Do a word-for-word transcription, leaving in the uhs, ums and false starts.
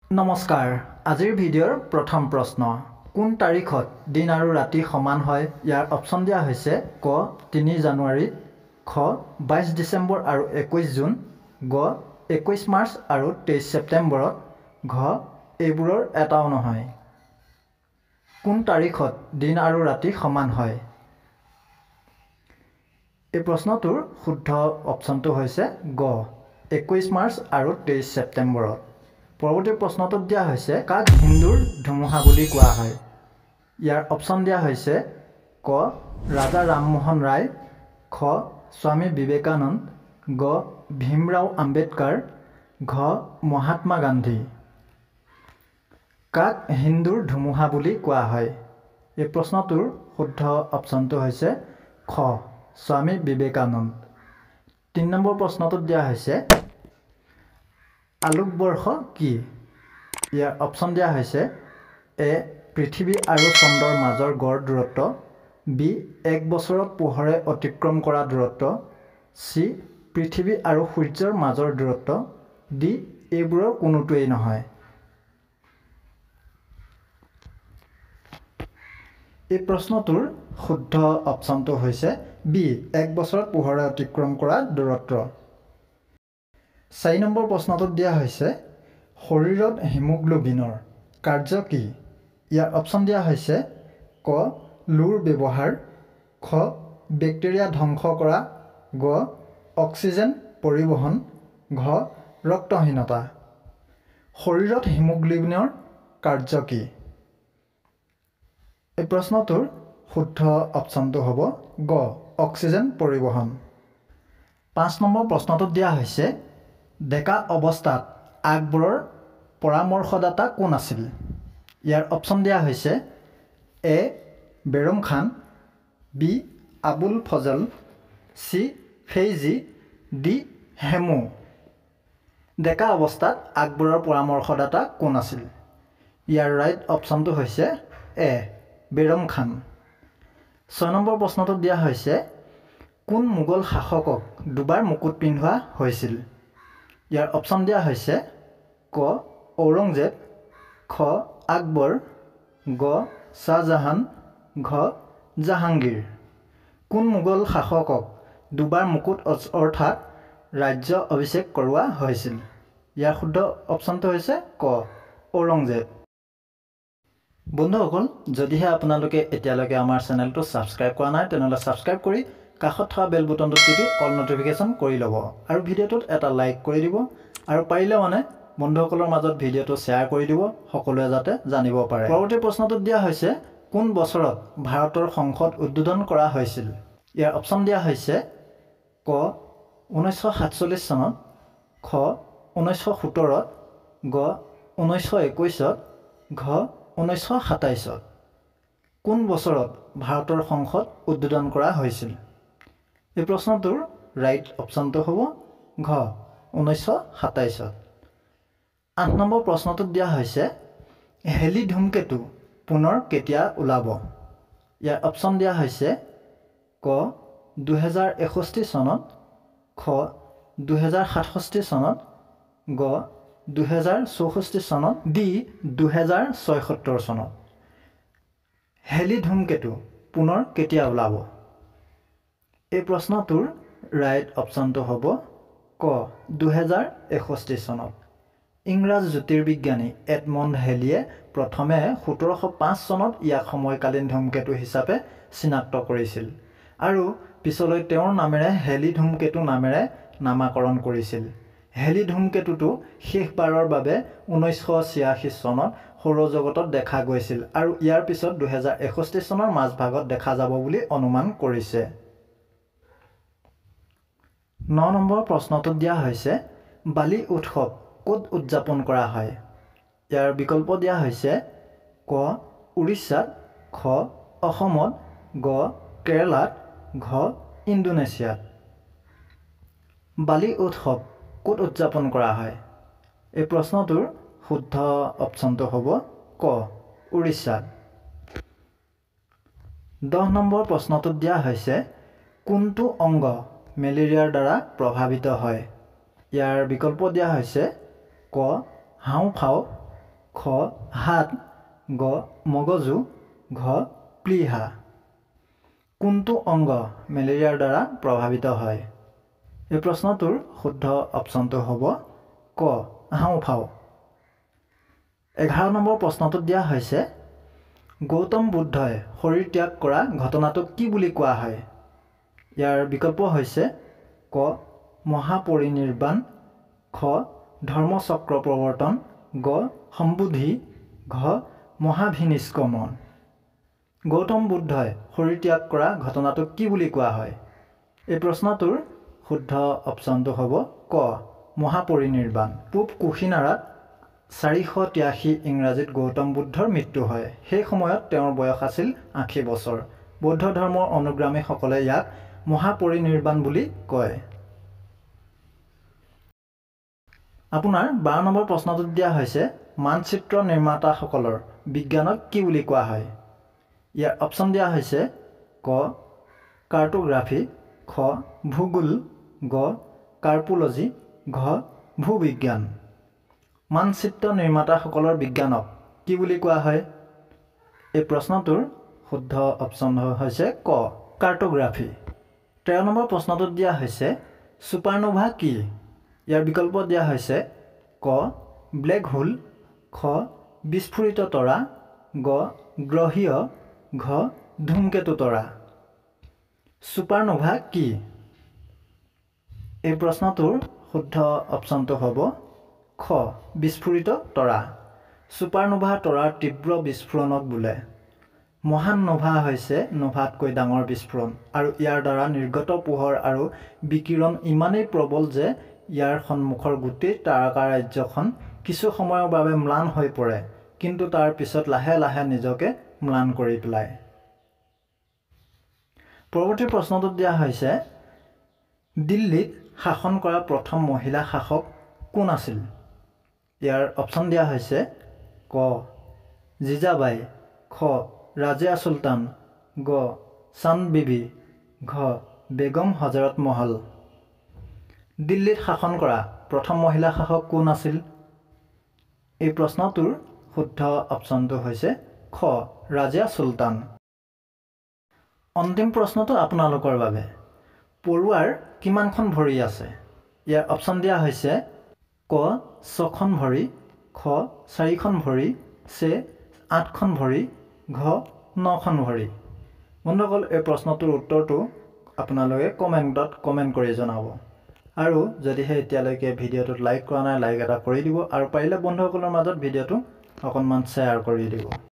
নমস্কাৰ আজিৰ ভিডিঅ'ৰ প্ৰথম প্ৰশ্ন কোন তাৰিখত দিন আৰু ৰাতি সমান হয় ইয়াৰ অপচন দিয়া হৈছে ক তিনি জানুৱাৰী খ বাইছ ডিসেম্বৰ আৰু একৈছ জুন গ একৈছ মাৰ্চ আৰু তেইছ ছেপ্টেম্বৰত ঘ এইবোৰৰ এটাও নহয় কোন তাৰিখত দিন আৰু ৰাতি সমান হয় এই প্ৰশ্নটোৰ শুদ্ধ অপচনটো হৈছে গ একৈছ মাৰ্চ আৰু তেইছ ছেপ্টেম্বৰত পৰৱৰ্তী প্ৰশ্নটোত দিয়া হৈছে কাক হিন্দুৰ ধুমুহা বুলি কোৱা হয় ইয়াৰ অপচন দিয়া হৈছে ক ৰাজা ৰামমোহন ৰায় খ স্বামী বিবেকানন্দ গ ভীমৰাও আম্বেদকাৰ ঘ মহাত্মা গান্ধী কাক হিন্দুৰ ধুমুহা বুলি কোৱা হয় এই প্ৰশ্নটোৰ শুদ্ধ অপচনটো হৈছে খ স্বামী বিবেকানন্দ তিন নম্বৰ প্ৰশ্নটোত দিয়া হৈছে আলোকবৰ্ষ কি ইয়াৰ অপচন দিয়া হৈছে এ পৃথিৱী আৰু চন্দ্ৰৰ মাজৰ গড় দূৰত্ব বি এক বছৰত পোহৰে অতিক্ৰম কৰা দূৰত্ব চি পৃথিৱী আৰু সূৰ্যৰ মাজৰ দূৰত্ব ডি এইবোৰৰ কোনোটোৱেই নহয় এই প্ৰশ্নটোৰ শুদ্ধ অপচনটো হৈছে বি এক বছৰত পোহৰে অতিক্ৰম কৰা দূৰত্ব চাৰি নম্বৰ প্ৰশ্নটোত দিয়া হৈছে শৰীৰত হিমোগ্লোবিনৰ কাৰ্য কি ইয়াৰ অপচন দিয়া হৈছে ক লুৰ ব্যৱহাৰ খ বেক্টেৰিয়া ধ্বংস কৰা গ অক্সিজেন পৰিবহন ঘ ৰক্তহীনতা শৰীৰত হিমোগ্লোবিনৰ কাৰ্য কি এই প্ৰশ্নটোৰ শুদ্ধ অপচনটো হ'ব গ অক্সিজেন পৰিবহন পাঁচ নম্বৰ প্ৰশ্নটোত দিয়া হৈছে ডেকা অৱস্থাত আকবৰৰ পৰামৰ্শদাতা কোন আছিল ইয়াৰ অপচন দিয়া হৈছে A Bairam Khan B Abul Fazl C Faizi D Hemu ডেকা অৱস্থাত আকবৰৰ পৰামৰ্শদাতা কোন আছিল ইয়াৰ ৰাইট অপচনটো হৈছে এ বেৰম খান ছয় নম্বৰ প্ৰশ্নটোত দিয়া হৈছে কোন মোগল শাসকক দুবাৰ মুকুট পিন্ধোৱা হৈছিল ইয়াৰ অপচন দিয়া হৈছে ক ঔৰংজেব খ আকবৰ গ শাহজাহান ঘ জাহাংগীৰ কোন মোগল শাসকক দুবাৰ মুকুট অৰ্থাৎ ৰাজ্য অভিষেক কৰোৱা হৈছিল ইয়াৰ শুদ্ধ অপচনটো হৈছে ক ঔৰংজেব বন্ধুসকল যদিহে আপোনালোকে এতিয়ালৈকে আমাৰ চেনেলটো ছাবস্ক্ৰাইব কৰা নাই তেনেহ'লে ছাবস্ক্ৰাইব কৰি কাষত থকা বেল বুটনটো টিপি অল নটিফিকেশ্যন কৰি ল'ব আৰু ভিডিঅ'টোত এটা লাইক কৰি দিব আৰু পাৰিলে মানে বন্ধুসকলৰ মাজত ভিডিঅ'টো শ্বেয়াৰ কৰি দিব সকলোৱে যাতে জানিব পাৰে পৰৱৰ্তী প্ৰশ্নটোত দিয়া হৈছে কোন বছৰত ভাৰতৰ সংসদ উদ্বোধন কৰা হৈছিল ইয়াৰ অপচন দিয়া হৈছে ক ঊনৈছশ সাতচল্লিছ চনত খ ঊনৈছশ সোতৰত গ ঊনৈছশ একৈছত ঘ ঊনৈছশ সাতাইছত কোন বছৰত ভাৰতৰ সংসদ উদ্বোধন কৰা হৈছিল এই প্ৰশ্নটোৰ ৰাইট অপচনটো হ'ব ঘ ঊনৈছশ সাতাইছত আঠ নম্বৰ প্ৰশ্নটোত দিয়া হৈছে হেলি ধূমকেতু পুনৰ কেতিয়া ওলাব ইয়াৰ অপচন দিয়া হৈছে ক দুহেজাৰ এষষ্ঠি চনত খ দুহেজাৰ সাতষষ্ঠি চনত গ দুহেজাৰ চৌষষ্ঠি চনত ডি দুহেজাৰ ছয়সত্তৰ চনত হেলি ধূমকেতু পুনৰ কেতিয়া ওলাব এই প্ৰশ্নটোৰ ৰাইট অপচনটো হ'ব ক দুহেজাৰ এষষ্ঠি চনত ইংৰাজ জ্যোতিৰ্বিজ্ঞানী এডমণ্ড হেলিয়ে প্ৰথমে সোতৰশ পাঁচ চনত ইয়াক সময়কালীন ধূমকেতু হিচাপে চিনাক্ত কৰিছিল আৰু পিছলৈ তেওঁৰ নামেৰে হেলি ধূমকেতু নামেৰে নামাকৰণ কৰিছিল হেলি ধূমকেতুটো শেষবাৰৰ বাবে ঊনৈছশ ছিয়াশী চনত সৌৰজগতত দেখা গৈছিল আৰু ইয়াৰ পিছত দুহেজাৰ এষষ্ঠি চনৰ মাজভাগত দেখা যাব বুলি অনুমান কৰিছে ন নম্বৰ প্ৰশ্নটোত দিয়া হৈছে বালি উৎসৱ ক'ত উদযাপন কৰা হয় ইয়াৰ বিকল্প দিয়া হৈছে ক উৰিষ্যাত খ অসমত গ কেৰালাত ঘ ইণ্ডোনেছিয়াত বালি উৎসৱ ক'ত উদযাপন কৰা হয় এই প্ৰশ্নটোৰ শুদ্ধ অপচনটো হ'ব ক উৰিষ্যাত দহ নম্বৰ প্ৰশ্নটোত দিয়া হৈছে কোনটো অংগ মেলেৰিয়াৰ দ্বাৰা প্ৰভাৱিত হয় ইয়াৰ বিকল্প দিয়া হৈছে ক হাওঁফাও খ হাত, গ মগজু, ঘ প্লীহা। কোনটো অংগ মেলেৰিয়াৰ দ্বাৰা প্ৰভাৱিত হয়? এই প্ৰশ্নটোৰ শুদ্ধ অপশ্যনটো হ'ব ক হাওঁফাওঁ। এঘাৰ নম্বৰ প্ৰশ্নটোত দিয়া হৈছে গৌতম বুদ্ধই শৰীৰ ত্যাগ কৰা ঘটনাটোক কি বুলি কোৱা হয়? ইয়াৰ বিকল্প হৈছে ক মহাপৰিনিৰ্বাণ, খ ধৰ্মচক্ৰ প্ৰৱৰ্তন, গ সম্বোধি, ঘ মহাভিনিষ্ক্ৰমণ। গৌতম বুদ্ধই শৰীৰ ত্যাগ কৰা ঘটনাটোক কি বুলি কোৱা হয়? এই প্ৰশ্নটোৰ শুদ্ধ অপশ্যনটো হ'ব ক মহাপৰিনিৰ্বাণ। পূব কুশিনাৰাত চাৰিশ তিৰাশী ইংৰাজীত গৌতম বুদ্ধৰ মৃত্যু হয়। সেই সময়ত তেওঁৰ বয়স আছিল আশী বছৰ। বৌদ্ধ ধৰ্মৰ অনুগামীসকলে ইয়াক মহাপৰিনিৰ্বাণ বুলি কয়। আপোনাৰ বাৰ নম্বৰ প্ৰশ্নটোত দিয়া হৈছে মানচিত্ৰ নিৰ্মাতাসকলৰ বিজ্ঞানক কি বুলি কোৱা হয়? ইয়াৰ অপশ্যন দিয়া হৈছে ক কাৰ্টোগ্ৰাফী, খ ভূগোল, গ কাৰ্পোলজি, ঘ ভূবিজ্ঞান। মানচিত্ৰ নিৰ্মাতাসকলৰ বিজ্ঞানক কি বুলি কোৱা হয়? এই প্ৰশ্নটোৰ শুদ্ধ অপশ্যন হৈছে ক কাৰ্টোগ্ৰাফী। তেৰ নম্বৰ প্ৰশ্নটোত দিয়া হৈছে ছুপাৰনোভা কি? ইয়াৰ বিকল্প দিয়া হৈছে ক ব্লেক হোল, খ বিস্ফোৰিত তৰা, গ গ্ৰহীয়, ঘ ধূমকেতু তৰা। ছুপাৰনোভা কি? এই প্ৰশ্নটোৰ শুদ্ধ অপশ্যনটো হ'ব খ বিস্ফোৰিত তৰা। ছুপাৰনোভা তৰাৰ তীব্ৰ বিস্ফোৰণক বোলে। মহান নোভা হৈছে নোভাতকৈ ডাঙৰ বিস্ফোৰণ আৰু ইয়াৰ দ্বাৰা নিৰ্গত পোহৰ আৰু বিকিৰণ ইমানেই প্ৰবল যে ইয়াৰ সন্মুখৰ গোটেই তাৰকা ৰাজ্যখন কিছু সময়ৰ বাবে ম্লান হৈ পৰে, কিন্তু তাৰ পিছত লাহে লাহে নিজকে ম্লান কৰি পেলায়। পৰৱৰ্তী প্ৰশ্নটোত দিয়া হৈছে দিল্লীত শাসন কৰা প্ৰথম মহিলা শাসক কোন আছিল? ইয়াৰ অপশ্যন দিয়া হৈছে ক জিজাবাই, খ ৰাজিয়া চুলতান, গ চান্দ বিবি, ঘ বেগম হজৰত মহল। দিল্লীত শাসন কৰা প্ৰথম মহিলা শাসক কোন আছিল? এই প্ৰশ্নটোৰ শুদ্ধ অপশ্যনটো হৈছে খ ৰাজিয়া চুলতান। অন্তিম প্ৰশ্নটো আপোনালোকৰ বাবে পৰুৱাৰ কিমানখন ভৰি আছে? ইয়াৰ অপশ্যন দিয়া হৈছে ক ছখন ভৰি, খ চাৰিখন ভৰি, চে আঠখন ভৰি, ঘ নখন ভৰি। বন্ধুসকল, এই প্ৰশ্নটোৰ উত্তৰটো আপোনালোকে কমেণ্টত কমেণ্ট কৰি জনাব। আৰু যদিহে এতিয়ালৈকে ভিডিঅ'টোত লাইক কৰা নাই, লাইক এটা কৰি দিব আৰু পাৰিলে বন্ধুসকলৰ মাজত ভিডিঅ'টো অকণমান শ্বেয়াৰ কৰি দিব।